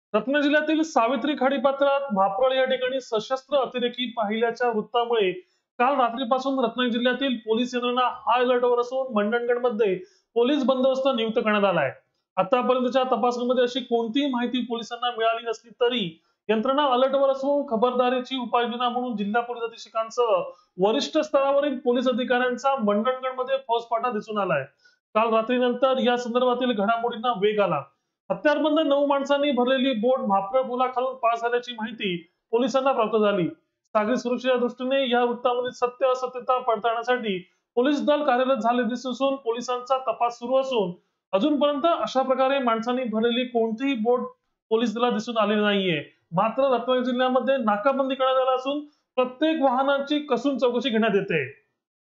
रत्नागिरी जिल्ह्यातील सावित्री खाडीपात्रात भापरळ या ठिकाणी सशस्त्र अतिरेकी पाहिल्याच्या वृत्तामुळे काल रात्रीपासून रत्नागिरी जिल्ह्यातील पोलीस यंत्रणा हाय अलर्टवर असून मंडणगडमध्ये पोलीस बंदोबस्त नियुक्त करण्यात आला आहे। आतापर्यंतच्या तपासणीमध्ये अशी कोणतीही माहिती पोलिसांना मिळाली नसली तरी यंत्रणा अलर्टवर असून खबरदारीची उपाययोजना म्हणून जिल्हा पोलीस अधीक्षकांसह वरिष्ठ स्तरावरील पोलीस अधिकाऱ्यांचा मंडणगडमध्ये फौजफाटा दिसून आलाय। काल रात्रीनंतर या संदर्भातील घडामोडींना वेग आला। हत्यारबंद 9 माणसांनी भरलेली बोट भापरा पुलाखालून पार झाल्याची माहिती पोलिसांना प्राप्त झाली। सागरी सुरक्षेच्या दृष्टीने या वृत्तामधील सत्य असत्यता पडताळण्यासाठी पोलीस दल कार्यरत झाले दिसून पोलिसांचा तपास सुरू असून अजूनपर्यंत अशा प्रकारे माणसांनी भरलेली कोणतीही बोट पोलीस दलाला दिसून आलेली नाहीये। मात्र रत्नागिरी जिल्ह्यामध्ये नाकाबंदी करण्यात आली असून प्रत्येक वाहनाची कसून चौकशी घेण्यात येते।